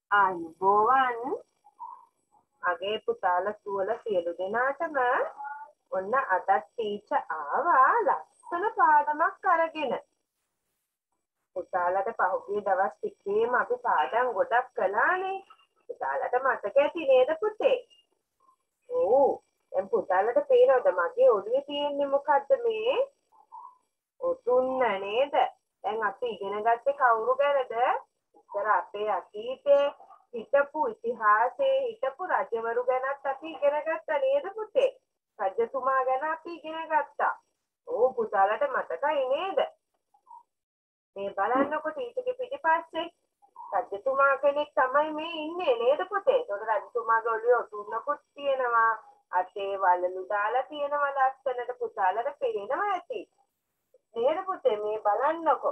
ආයුබෝවන් අගේ පුතාලා සුවලා සියලු දෙනාටම ඔන්න අදත් ටීචර් ආවා ලස්සන පාඩමක් අරගෙන. පුතාලට පහුගිය දවස් ටිකේම අපි පාඩම් ගොඩක් කළානේ. පුතාලට මතක ඇති නේද පුතේ? ඔව්. දැන් පුතාලට පේනවද මගේ ඔළුවේ තියෙන්නේ මොකද්ද මේ? ඔතුන්න නේද? දැන් අපි ඉගෙන ගත්තේ කවුරු ගැනද? ඉතර අපේ අතීතේ හිටපු ඉතිහාසයේ හිටපු රජවරු ගැනත් අපි ඉගෙන ගත්තා නේද පුතේ? රජතුමා ගැන අපි ඉගෙන ගත්තා. ඕ පුතාලට මතකයි නේද? මේ බලන්නකො ටීචර්ගේ පිටිපස්සේ රජතුමා කෙනෙක් තමයි මේ ඉන්නේ නේද පුතේ? ඒතකොට රජතුමාගේ ඔළුවේ ඔතුන්නකුත් තියෙනවා. අතේ වලලු දාලා තියෙනවා ලස්සනට පුතාලට පේනවා ඇති. නේද පුතේ මේ බලන්නකො.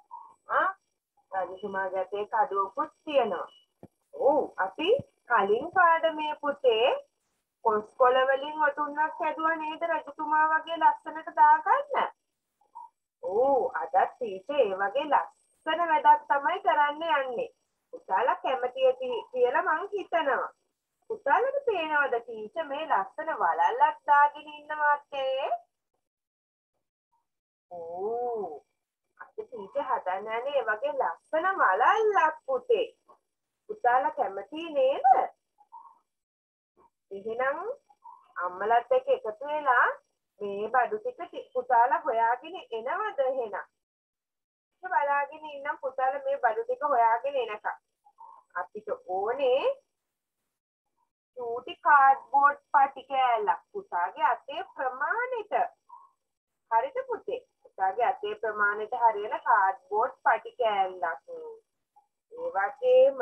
රජතුමාගේ අතේ කඩුවකුත් තියෙනවා. ඔව් අපි කලින් පාඩමේ පුතේ කොස්කොල වලින් ඔටුන්නක් හැදුවා නේද රජතුමා වගේ ලස්සනට දාගන්න. ඔව් අදත් ටීචර් ඒ වගේ ලස්සන වැඩක් තමයි කරන්න යන්නේ. පුතාලා කැමති ඇති කියලා මං හිතනවා. පුතාලට පේනවද ටීචර් මේ ලස්සන වලල්ලක් දාගෙන ඉන්නවත් ඕ අපි ටීචර් හදන්නේ ඒ වගේ ලස්සන වලල්ලක් පුතේ. පුතාලා කැමති නේද? එහෙනම් අම්මලත් එක්ක එකතු වෙලා මේ බඩු ටික පුතාලා හොයාගෙන එනවද එහෙනම්? බලාගෙන ඉන්නම් පුතාලා මේ බඩු ටික හොයාගෙන එනකම්. අපිට ඕනේ චූටි කාඩ්බෝඩ් පටි කෑල්ලක් පුතාගේ අතේ ප්‍රමාණයට. හරිද පුතේ? පුතාගේ අතේ ප්‍රමාණයට හරියන කාඩ්බෝඩ් පටි කෑල්ලක්. ඒ වගේම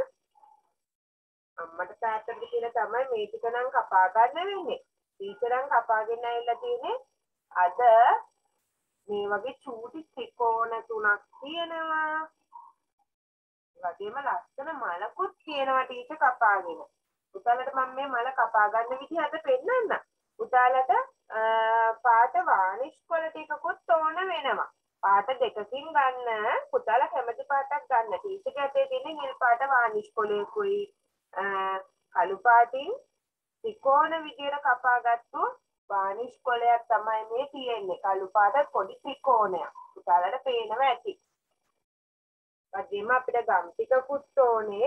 අම්මට තාත්තට කියලා තමයි මේ ටික නම් කපා ගන්න වෙන්නේ. ටීචරන් කපාගෙන ඇවිල්ලා තියෙන්නේ අද මේ වගේ චූටි ත්‍රිකෝණ තුනක් තියෙනවා. ඒ වගේම ලස්සන මලකුත් තියෙනවා ටීචර් කපාගෙන. පුතාලට මම මේ මල කපා ගන්න විදිහ අද පෙන්නන්න. පුතාලට පාට වානිෂ් කොළ ටිකකුත් ඕන වෙනවා. පාට දෙකකින් ගන්න. පුතාලා කැමති පාටක් ගන්න. ටීචර්ගේ අතේ තියෙන නිල් පාට වානිෂ් කොළයකුයි කළු පාටින් ත්‍රිකෝණ විදියට කපාගත්තු වානිෂ් කොළයක් තමයි මේ තියෙන්නේ. කළු පාට පොඩි ත්‍රිකෝණයක්. පුතාලට පේනවා ඇති. වගේම අපිට ගම් ටිකකුත් ඕනේ.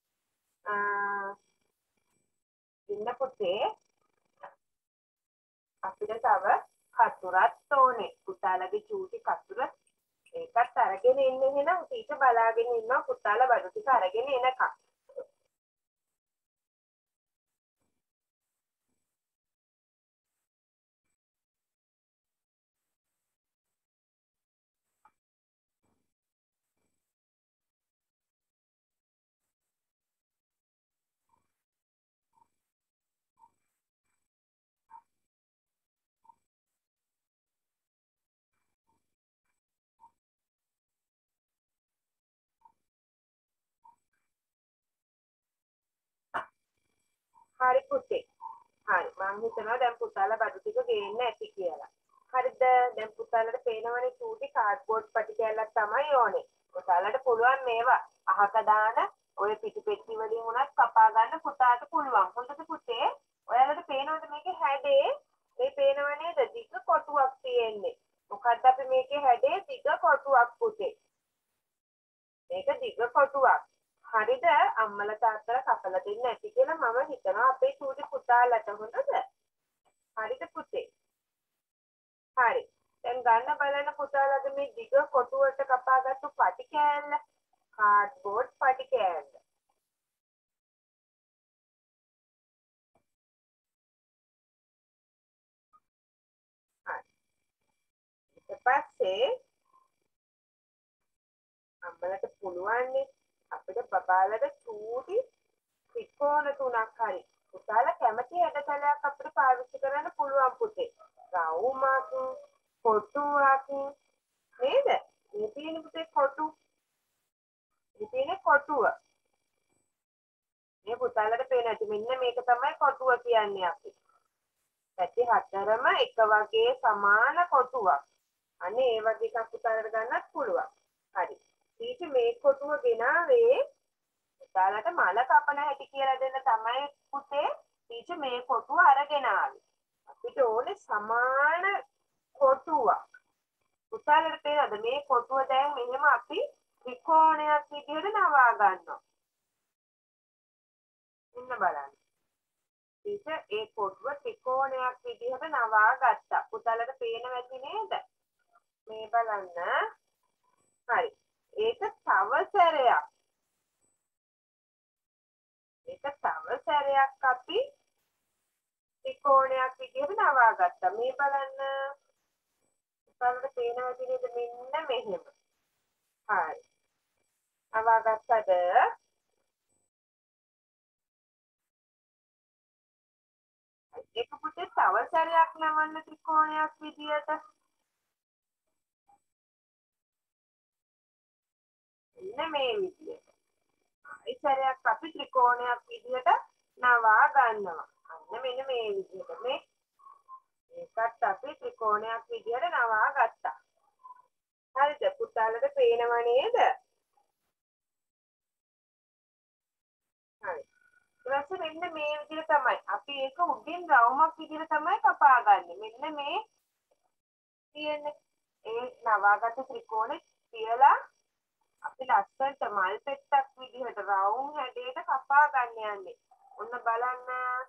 ඉන්න පුතේ අපිට තව කතුරක් ඕනේ. පුතාලගේ චූටි කතුර ඒකත් අරගෙන ඉන්න එහෙනම් ටීචර් බලාගෙන ඉන්නවා පුතාලා බඩු ටික අරගෙන එනකම්. හරි පුතේ. හරි මම හිතනවා දැන් පුතාලා බඩු ටික ගේන්න ඇති කියලා. හරිද? දැන් පුතාලට පේනවනේ චූටි කාඩ්බෝඩ් පටි කෑල්ලක් තමයි ඕනේ. පුතාලට පුළුවන් මේවා අහක දාන ඔය පිටිපෙට්ටි වලින් උනත් කපා ගන්න පුතාට පුළුවන්. හොඳද පුතේ? ඔයාලට පේනවද මේකේ හැඩේ? මේ පේනව නේද? දිග කොටුවක් තියෙන්නේ. මොකද්ද අපි මේකේ හැඩේ? දිග කොටුවක් පුතේ. මේක දිග කොටුවක්. හරිද? අම්මලා තාත්තලා කපලා දෙන්න ඇති කියලා මම හිතනවා අපේ චූටි පුතාලට. හොඳද? හරිද පුතේ? හරි. දැන් ගන්න බලන්න පුතාලගේ මේ දිග කොටුවට කපාගත්තු පටි කෑල්ල. කාඩ්බෝඩ් පටි කෑල්ල. හරි. ඊට පස්සේ අම්මලට පුළුවන් අපිට බබාලට චූටි ත්‍රිකෝණ තුනක් හරි පුතාලා කැමති හැඩතලයක් අපිට පාවිච්චි කරන්න පුළුවන් පුතේ. රවුමක් කොටුවක් නේද? මේ තියෙන පුතේ කොටු. මේ තියෙන කොටුව. මේ පුතාලට පේන ඇති මෙන්න මේක තමයි කොටුව කියන්නේ අපි. පැති හතරම එක වගේ සමාන කොටුවක්. අනේ ඒ වගේ එකක් පුතාලට ගන්නත් පුළුවන්. හරි. ඊට මේ කොටුව ගෙනාවේ පුතාලට මල කපන හැටි කියලා දෙන්න තමයි පුතේ ටීචර් මේ කොටුව අරගෙන ආවේ. අපිට ඕනේ සමාන කොටුවක්. පුතාලට තේරෙනවද මේ කොටුව දැන් මෙහෙම අපි ත්‍රිකෝණයක් විදිහට නවා ගන්නවා. ඉන්න බලන්න. ටීචර් ඒ කොටුව ත්‍රිකෝණයක් විදිහට නවා ගත්තා. පුතාලට පේනවා ඇති නේද? මේ බලන්න. හරි. ඒක තව සැරයක්. අපි ත්‍රිකෝණයක් විදිහට නවා ගත්තා. මේ බලන්න. පුතාලට පේනවා ඇති නේද? මෙන්න මෙහෙම. හරි. නවා ගත්තද? ඒක පුතේ තව සැරයක් නවන්න ත්‍රිකෝණයක් විදියට. මෙන්න මේ විදියට. ඒ සැරයක් අපි ත්‍රිකෝණයක් විදියට නවා ගන්නවා. අන්න මෙන්න මේ විදියට මේ ඒකත් අපි ත්‍රිකෝණයක් විදියට නවා ගත්තා. හරිද? පුතාලට පේනව නේද? හරි. ඊට මෙන්න මේ විදිහට තමයි අපි ඒක උඩින් රවුමක් විදිහට තමයි කපාගන්නේ. මෙන්න මේ තියෙන්නේ ඒ නවාගත ත්‍රිකෝණේ කියලා අපි ලස්සනට මල් පෙත්තක් විදිහට රවුම් හැඩයට කපා ගන්න යන්නේ. ඔන්න බලන්න.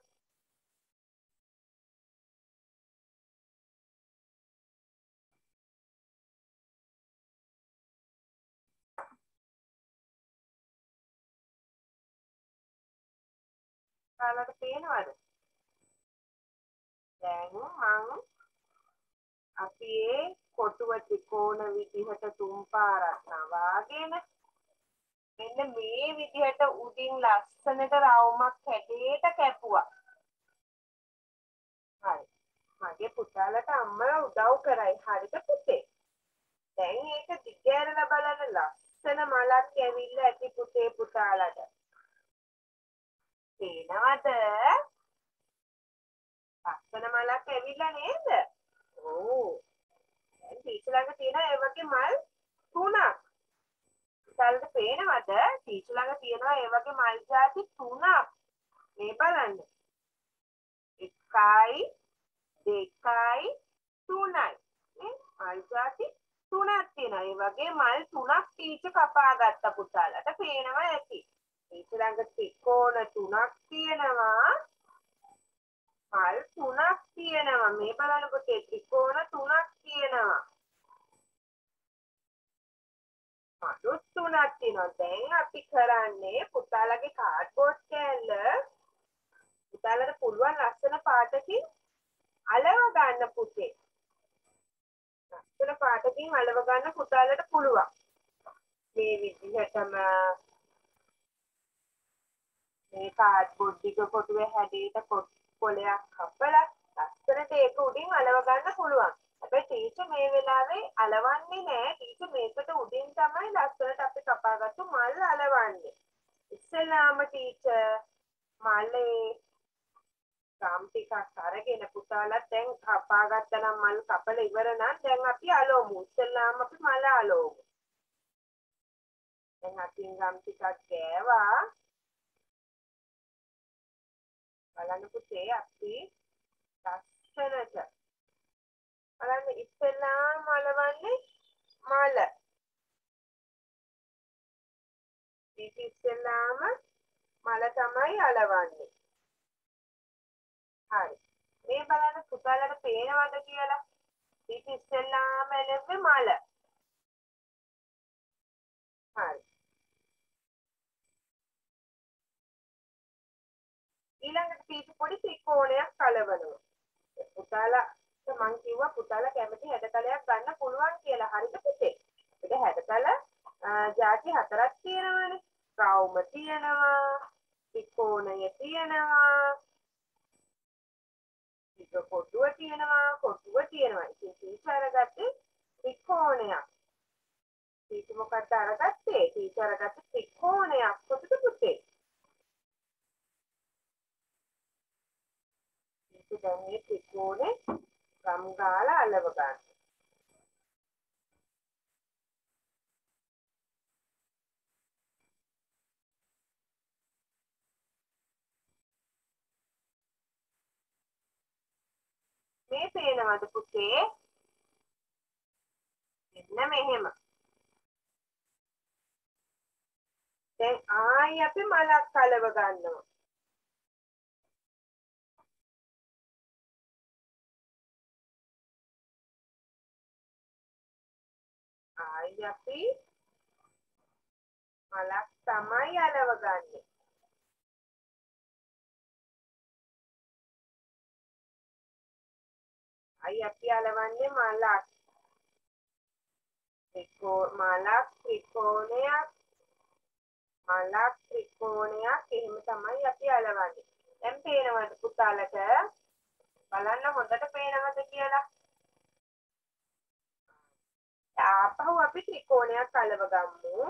කාලට පේනවද? දැන් මම අපි ඒ කොටුව ත්‍රිකෝණ විදිහට තුන් පාරක් නවාගෙන මෙන්න මේ විදිහට උඩින් ලස්සනට රවුමක් හැඩයට කැපුවා. හරි. මගේ පුතාලට අම්මලා උදව් කරයි. හරිද පුතේ? දැන් ඒක දිගෑරලා බලන්න ලස්සන මලක් ඇවිල්ලා ඇති පුතේ පුතාලට. පේනවද? ලස්සන මලක් ඇවිල්ලා නේද? ඔව්. දැන් ටීචර් ළඟ තියෙන ඒ වගේ මල් තුනක්. පුතාලට පේනවද? ටීචර් ළඟ තියෙනවා ඒ වගේ මල් ಜಾති තුනක්. මේ බලන්න. 1යි 2යි 3යි. මේ මල් ಜಾති තුනක් තියෙනවා. ඒ වගේ මල් තුනක් ටීචර් කපා ගත්ත පුතාලට පේනවා ඇති. ටීචර් ළඟ ත්‍රිකෝණ තුනක් තියෙනවා. මල් තුනක් තියෙනවා. මේ බලනකොට ත්‍රිකෝණ තුනක් තියෙනවා. මලු තුනක් තියෙනවා. දැන් අපි කරන්නේ පුතාලගේ කාඩ්බෝඩ් කෑල්ල පුතාලට පුළුවන් ලස්සන පාටකින් අලව ගන්න පුතේ. ලස්සන පාටකින් අලව ගන්න පුතාලට පුළුවන්. මේ විදිහටම මේ කාඩ්බෝඩ් ටික කොටුවේ හැඩයට කොලයක් කපලා ලස්සනට ඒක උඩින් අලව ගන්න පුළුවන්. හැබැයි ටීචර් මේ වෙලාවේ අලවන්නේ නැහැ. ටීචර් මේකට උඩින් තමයි ලස්සනට අපි කපාගත්තු මල් අලවන්නේ. ඉස්සෙල්ලාම ටීචර් මල්ලේ ගම් ටිකක් අරගෙන පුතාලා දැන් කපාගත්තා නම් මල් කපලා ඉවර නම් දැන් අපි අලවමු. ඉස්සෙල්ලාම අපි මල අලවමු. දැන් අපි ගම් ටිකක් ගෑවා. බලන්න පුතේ අපි ලස්සනට බලන්න ඉස්සෙල්ලාම අලවන්නේ මල. ඉස්සෙල්ලාම මල තමයි අලවන්නේ. හරි. මේ බලන්න පුතාලට පේනවද කියලා? ඉස්සෙල්ලාම එළෙන්නේ මල. හරි. ඊළඟට පීටි පොඩි ත්‍රිකෝණයක් කලවනවා. පුතාලා මං කිව්වා පුතාලා කැමති හැඩතලයක් ගන්න පුළුවන් කියලා. හරිද පුතේ? අපිට හැඩතල ಜಾති හතරක් තියෙනවානේ. රවුම තියෙනවා, ත්‍රිකෝණය තියෙනවා, කොටුව තියෙනවා. ඉතින් ටීචර් අරගත්තේ ත්‍රිකෝණයක්. ටීචර් මොකක්ද අරගත්තේ? ටීචර් අරගත්තේ ත්‍රිකෝණයක්. කොටද පුතේ? ටීචර් දැන් මේ ත්‍රිකෝණේ ගම් ගාලා අලව ගන්න. පේනවද පුතේ? මෙන්න මෙහෙම. දැන් ආයි අපි මලක් කලව ගන්නවා. ආයි අපි මලක් තමයි අලව ගන්නෙ. ආයි අපි අලවන්නේ මලක්. මලක් ත්‍රිකෝණයක් මලක් ත්‍රිකෝණයක් එහෙම තමයි අපි අලවන්නේ. දැන් පේනවද පුතාලට? බලන්න හොඳට පේනවද කියලා. ආපහු අපි ත්‍රිකෝණයක් අලව ගමු.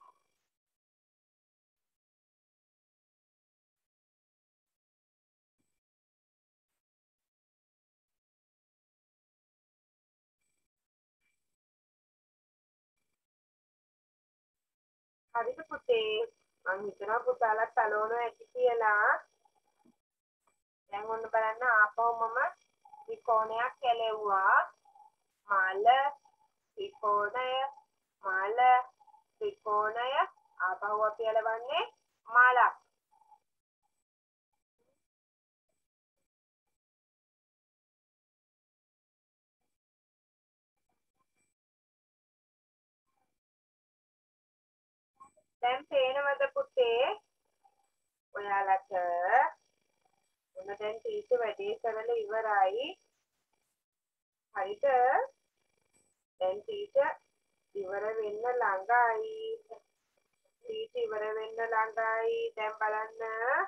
හරිද පුතේ? මම හිතනවා පුතාලත් අලවනවා ඇති කියලා. දැන් ඔන්න බලන්න ආපහු මම ත්‍රිකෝණයක් ඇලෙව්වා. මල ත්‍රිකෝණය මල ත්‍රිකෝණය ආපහු අපි අලවන්නේ මලක්. දැන් පේනවද පුතේ? ඔයාලට ඔන්න දැන් ටීචර් වැඩේ කරලා ඉවරයි. හරිද? දැන් ටීචර් ඉවර වෙන්න ළඟයි. ටීචර් ඉවර වෙන්න ළඟයි. දැන් බලන්න.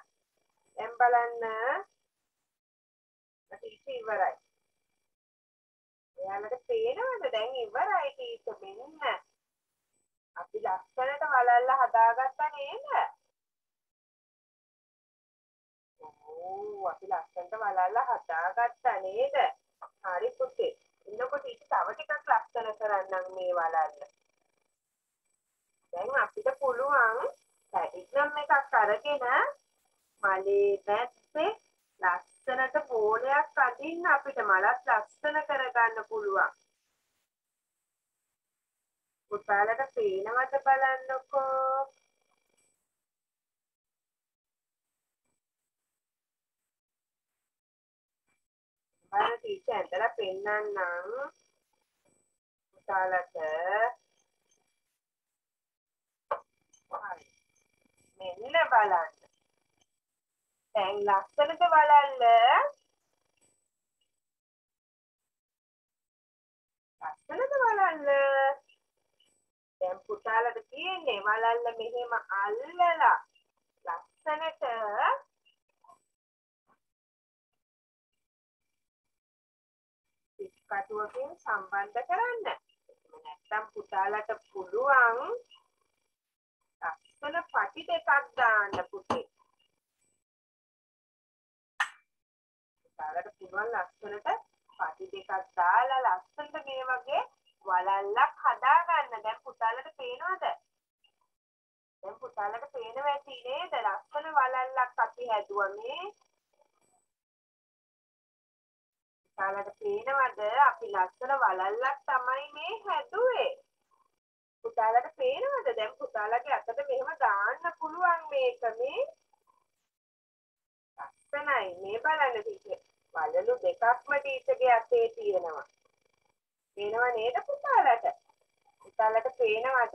ටීචර් ඉවරයි. ඔයාලට පේනවද? දැන් ඉවරයි ටීචර් මෙන්න. අපි ලස්සනට වලල්ල හදාගත්තා නේද? අපි ලස්සනට වලල්ල හදාගත්තා නේද? හරි පුතේ. එන්නකොට ඊට තව ටිකක් ලස්සන කරන්නම් මේ වලල්ල. දැන් අපිට පුළුවන් පැටිග්‍රම් එකක් අරගෙන මලේ පැත්තේ ලස්සනට බෝලයක් අදින්න අපිට මලත් ලස්සන කරගන්න පුළුවන්. පුතාලට පේනවද බලන්නකෝ? බලන්න ටීචර් ඇඳලා පෙන්නන්නම් පුතාලට. මෙන්න බලන්න. දැන් ලස්සනට වලල්ල. ලස්සනට වලල්ල. දැන් පුතාලට තියෙන්නේ වලල්ල මෙහෙම අල්ලලා ලස්සනට පිටකටුවකින් සම්බන්ධ කරන්න. නැත්තම් පුතාලට පුළුවන් ලස්සන පටි දෙකක් දාන්න පුතේ. පුතාලට පුළුවන් ලස්සනට පටි දෙකක් දාලා ලස්සනට මේ වගේ වලල්ලක් හදාගන්න. දැන් පුතාලට පේනවද? දැන් පුතාලට පේනව ඇති නේද? ලස්සන වලල්ලක් අපි හැදුවා මේ. පුතාලට පේනවද? අපි ලස්සන වලල්ලක් තමයි මේ හැදුවේ. පුතාලට පේනවද? දැන් පුතාලගේ අතට මෙහෙම දාන්න පුළුවන් මේක මේ. ලස්සනයි. මේ බලන්න ටීචර්. වලලු දෙකක්ම ටීචර්ගේ අතේ තියෙනවා. පේනව නේද පුතාලට? පුතාලට පේනවද?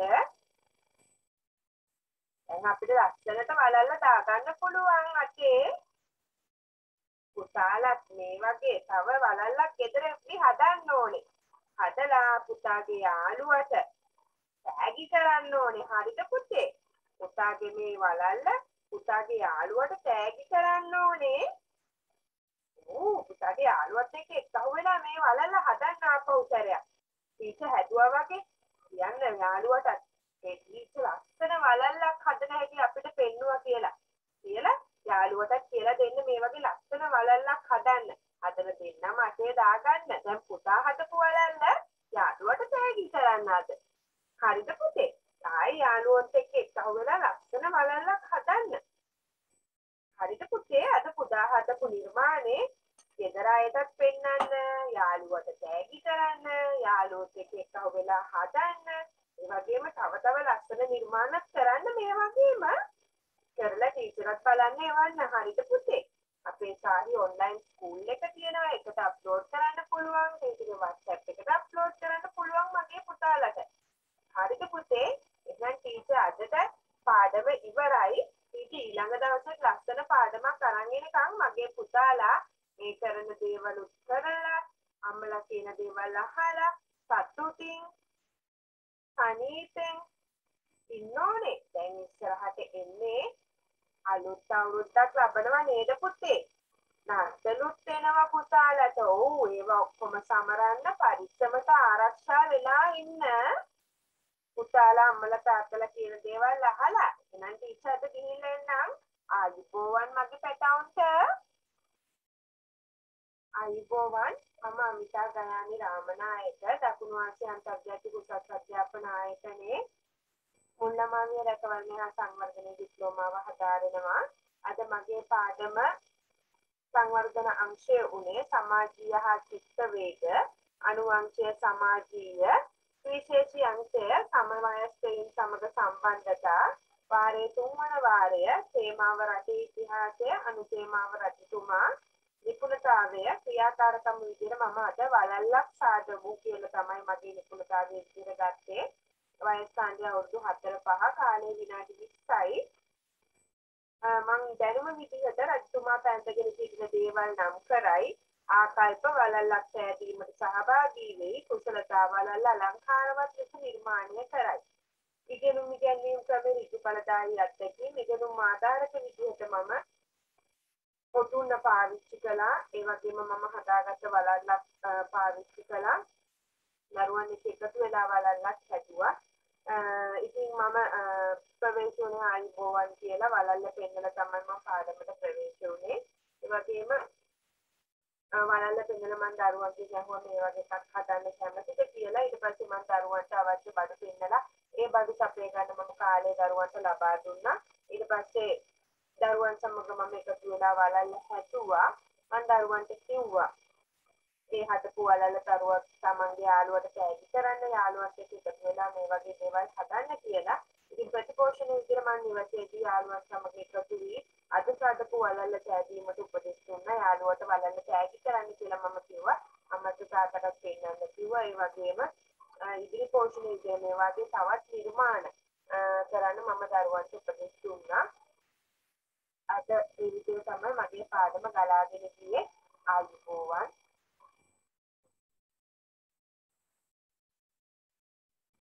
දැන් අපිට ලස්සනට වලල්ල දාගන්න පුළුවන් අතේ. පුතාලත් මේ වගේ තව වලල්ලක් ගෙදරදී හදන්න ඕනේ. හදලා පුතාගේ යාළුවට තෑගි කරන්න ඕනේ. හරිද පුතේ? පුතාගේ මේ වලල්ල පුතාගේ යාළුවට තෑගි කරන්න ඕනේ. පුතාගේ යාළුවත් එක්ක එකහුව වෙලා මේ වලල්ල හදන්න ආපහු සැරයක්. ටීචර් හැදුවා වගේ කියන්න යාළුවට ඒ ටීචර් ලස්සන වලල්ලක් හදන හැටි අපිට පෙන්නුවා කියලා. යාළුවටත් කියලා දෙන්න මේ වගේ ලස්සන වලල්ලක් හදන්න. හදලා දෙන්නම අතේ දාගන්න. දැන් පුතා හදපු වලල්ල යාළුවට තෑගි කරන්න අද. හරිද පුතේ? ආයි යාළුවොත් එක්ක එකහුව වෙලා ලස්සන වලල්ලක් හදන්න. හරිද පුතේ? අද පුතා හදපු නිර්මාණේ ගෙදර අයටත් පෙන්නන්න, යාළුවට තෑගි කරන්න, යාළුවොත් එක්ක වෙලා හදන්න, ඒ වගේම තව තව ලස්සන නිර්මාණත් කරන්න මේ වගේම කරලා ටීචර්ත් බලන්න එවන්න. හරිද පුතේ? අපේ සාරි ඔන්ලයින් ස්කූල් එක තියෙනවා. ඒකට අප්ලෝඩ් කරන්න පුළුවන්. ඒකේ WhatsApp එකට අප්ලෝඩ් කරන්න පුළුවන් මගේ පුතාලට. හරිද පුතේ? එහෙනම් ටීචර් අදට පාඩම ඉවරයි. ටීචර් ඊළඟ දවසේ ලස්සන පාඩමක් අරන් එනකම් මගේ පුතාලා මේ කරන දේවල් කරලා අම්මලා කියන දේවල් අහලා සතුටින් අනීතෙන් ඉන්න ඕනේ. දැන් ඉස්සරහට එන්නේ අලුත් අවුරුද්දක් ලබනවා නේද පුතේ? නත්තලුත් එනවා පුතාලට. ඔව් ඒවා ඔක්කොම සමරන්න පරිස්සමට ආරක්ෂා වෙලා ඉන්න. පුතාලා අම්මලා තාත්තලා කියන දේවල් අහලා එහෙනම් ටීචර්ට ගිහිල්ලා එන්නම්. ආයිබෝවන් මගේ පැටවුන්ට. ආයිබෝවන්. මම අමිතා ගයානි රාමනායක දකුණු ආසියා අන්තර්ජාතික උසස් අධ්‍යාපන ආයතනයේ මුල්ලමාවිය රැකවරණය හා සංවර්ධන ඩිප්ලෝමාව හදාරනවා. අද මගේ පාඩම සංවර්ධන අංශය උනේ සමාජීය හා චිත්ත වේග, අනුවංශය සමාජීය, විශේෂී අංශය සමවයස්කයින් සමග සම්බන්ධතා, වාරයේ 3 වන වාරය තේමාව රටේ ඉතිහාසය, අනුතේමාව රජතුමා, නිපුණතාවය ක්‍රියාකාරකම් විදිහට මම අද වලල්ලක් සාදමු කියලා තමයි මගේ නිපුණතාවය විදිහට ගත්තේ. වයස් කාණ්ඩය අවුරුදු 4-5 කාලේ විනාඩි 20යි. මං දැනුම විදිහට රජතුමා පැන්දගෙන සිටින දේවල් නම් කරයි. ආකල්ප වලල්ලක් සෑදීමට සහභාගී වෙයි. කුසලතා වලල්ල අලංකාරවත් ලෙස නිර්මාණය කරයි. ඉගෙනුම් ඉගැන්වීම් ක්‍රමයේ ඍජුඵලදායී අත්දැකීම් ඉගෙනුම් ආධාරක විදිහට මම පොදුන්න පාවිච්චි කළා. ඒ වගේම මම හදාගත්ත වලල්ලක් පාවිච්චි කළා. දරුවන් එක්ක එකතු වෙලා වලල්ලක් හැදුවා. ඉතින් මම ප්‍රවේශුනේ ආයිබෝවන් කියලා වලල්ල පෙන්නලා තමයි මම පාඩමට ප්‍රවේශ වුනේ. ඒ වගේම වලල්ල පෙන්නලා මම දරුවන්ට කියනවා මේ වගේ එකක් හදන්න කැමතිද කියලා. ඊට පස්සේ මම දරුවන්ට අවශ්‍ය බඩු පෙන්නලා ඒ බඩු සපය ගන්න මම කාලේ දරුවන්ට ලබා දුන්නා. ඊට පස්සේ දරුවන් සමග මම එකතු වෙලා වලල්ල හැදුවා. මම දරුවන්ට කිව්වා ඒ හදපු වලල්ල දරුවා තමන්ගේ යාළුවට තෑගි කරන්න, යාළුවත් එක්ක එකතු වෙලා මේ වගේ දේවල් හදන්න කියලා. ඉතින් ප්‍රතිපෝෂණ විදිහට මම නිවසේදී යාළුවන් සමග එකතු වී අද සාදපු වලල්ල තෑගීමට උපදෙස් දුන්නා. යාළුවට වලල්ල තෑගි කරන්න කියලා මම කිව්වා. අම්මට තාත්තට පෙන්නන්න කිව්වා. ඒ වගේම ඉදිරි පෝෂණ විදිහට මේ වගේ තවත් නිර්මාණ කරන්න මම දරුවන්ට උපදෙස් දුන්නා. අද මේ විදිහට තමයි මගේ පාඩම ගලාගෙන ගියේ. ආයිබෝවන්.